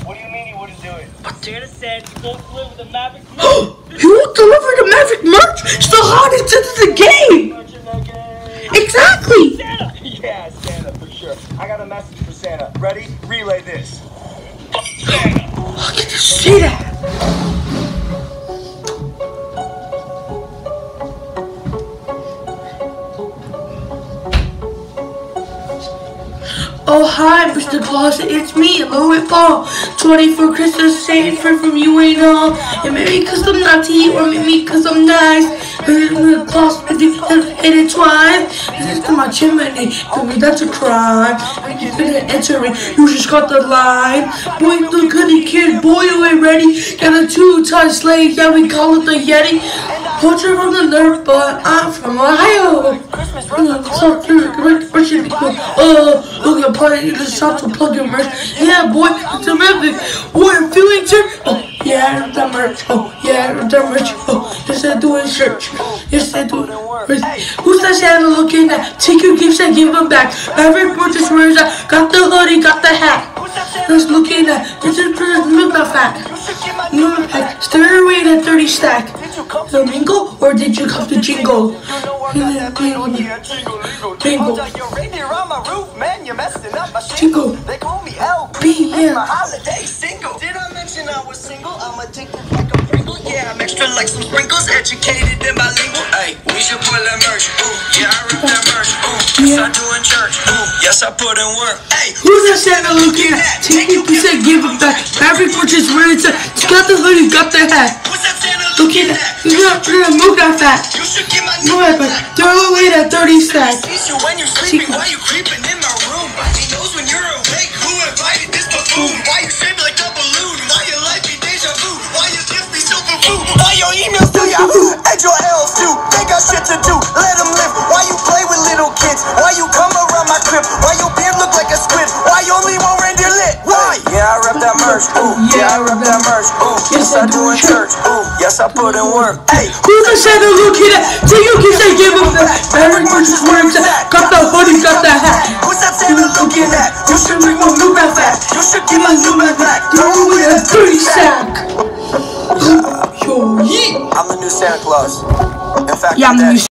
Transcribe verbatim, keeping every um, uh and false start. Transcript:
What do you mean he wouldn't do it? Santa said he's going to deliver the Maverick merch. He will deliver the Maverick merch? It's the hottest in the game! Exactly! Santa! Yeah, Santa, for sure. I got a message for Santa. Ready? Relay this. Santa! Look at this, see that? Oh hi, Mister Claus, it's me, Louis Paul. twenty for Christmas, saving for from you ain't all. And maybe cause I'm naughty, or maybe cause I'm nice. And Claus with you hit it twice. And it's to my chimney, tell me that's a crime. And you didn't enter it, you just got the line. Boy, the goody kid, boy, you ain't ready. Got a two-ton sleigh, yeah, we call it the Yeti. Portrait from the Nerf, but I'm from Ohio. Oh, look at play the shop to plug your merch. Yeah, boy, it's a method. What a feeling, sir? Oh, yeah, the merch. Oh, yeah, the merch. Oh, yes, I do it, church. Yes, I do it. Who's that Santa looking at? Take your gifts and give them back. Every purchase wears that. Got the hoodie, got the hat. Just looking at. This is milk not fat. Milk pack. Stairway to thirty stack. The mingle, or did you come to jingle? Jingle. Jingle. They call me L B, yeah. My holiday single. Did I mention I was single? I'm addicted like a Pringle. Yeah, I'm extra like some sprinkles. Educated in bilingual. Hey, we should put that merch. Ooh, yeah, I rip that merch. Ooh, yes, I do in church. Ooh, yes, I put in work. Hey, who's that Santa looking at? Take your percent, give it back. Every purchase where it's at. Got the hoodie, got the hat. what's that Santa Looking at. You got to move that fat. You should get my No, but throw away that thirty stack. Sees you when you're sleeping. Why you creeping in my room? He knows when you're awake. Who invited this buffoon? Why you shape like a balloon? Why your life be deja vu? Why you give me silver food? Why your emails do Yahoo? And your L's do. They got shit to do. Let them live. Why you play with little kids? Why you come around my crib? Why your beard look like a squid? Why you only want reindeer lit? Why? Yeah, I rep that merch. Ooh, yeah, I rep that merch. Ooh, yes, I do in church. Ooh, yes, I put in work. Hey, who's that Santa looking at? Take your gifts and give them back. Every purchase where it's at. Got the hoodie, got the hat. what's that Santa looking at? You should bring my new back back. You should give my new man back. Throw away that thirty stack. Yo, yeah. I'm the new Santa Claus. In fact, Yeah, I'm the new